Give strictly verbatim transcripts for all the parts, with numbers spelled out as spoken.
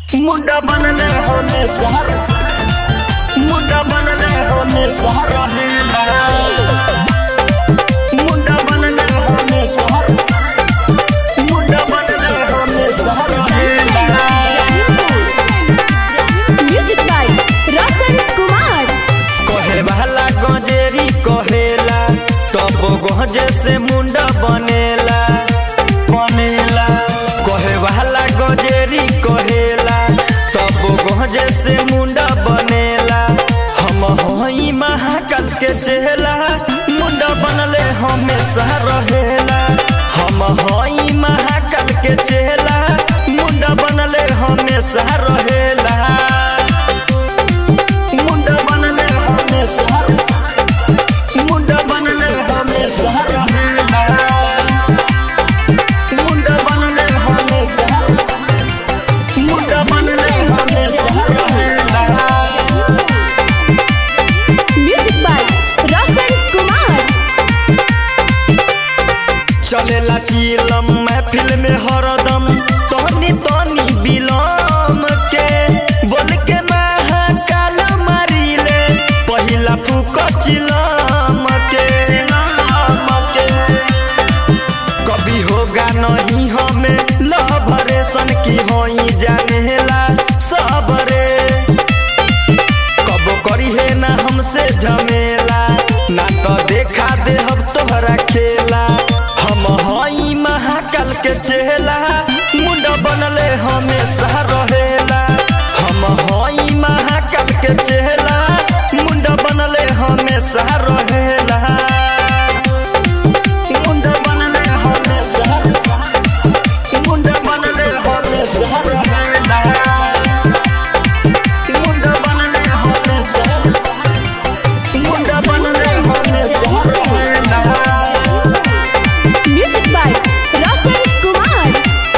मुंडा बनले होने शहर मुंडा बनले होने शहर मुंडा बनले होने शहर मुंडा बनले होने शहर म्यूजिक बाय रोशन कुमार। कहे वाला गजेरी कहेला तब गजे से मुंडा बनेला बनेला कहे वाला गजेरी कहेला तब गजे से मुंडा बनेला। हम हई महाकाल के चेला मुंडा बनले हमेशा रहेला। हम हई महाकाल के चेला मुंडा बनले हमेशा रहेला। मुंडा बनले हमेशा मुंडा बनले हमेशा मुंडा बनले हमेशा मुंडा बनले हमेशा म्यूजिक बाय रोशन कुमार। चलेला चिलम महफिल में हरदम तोनी तोनी बिलम के बोल के महाकाल मारिले पहिला फूक चिलम के कभी होगा नहीं हमें लभरेशन की होई जानेला सबरे कब करी है ना हमसे झमेला ना तो देखा दे हम तोहरा खेला। हम हई महाकाल के चेला मुंडा बनले हमेशा रहेला। हम हई महाकाल के चेला मुंडा बनले हमेशा रहेला। मुंडा बनले हमेशा मुंडा बनले हमेशा मुंडा बनले हमेशा मुंडा बनले हमेशा music by Roshan Kumar.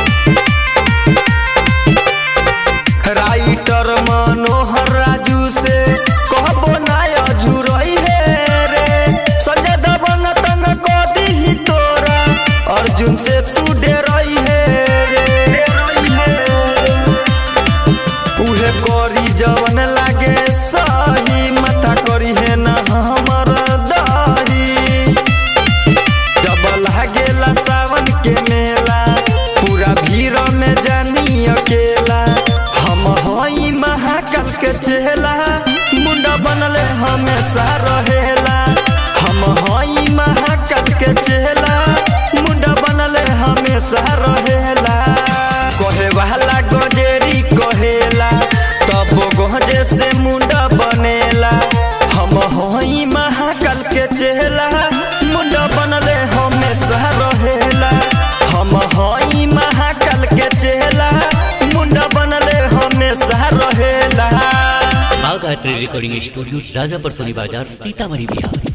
Writer Manohar Raju से कहबो ना अझुरई है रे संजय दबन तन कदी ही तोरा अर्जुन से तू डरई है रे उहे करी जवन लागे सही माथा करी है ना हमर दही जब लागेला सावन के मेला पूरा भीड़ में जानी अकेला। हम हई महाकाल के चेला मुंडा बनले हमेशा रहेला। हम हई महाकाल के चेला मुंडा बनले हमेशा रहेला। कहे वाला गजेरी कहेला तब गजे से मुंडा बनेला। हम हई महाकाल के चेला मुंडा बनले हमेशा रहेला। हम हई महाकाल के चेला मुंडा बनले हमेशा रहेला। आगात्री रिकॉर्डिंग स्टूडियो राजापुर सोनी बाजार सीतामढ़ी बिहार।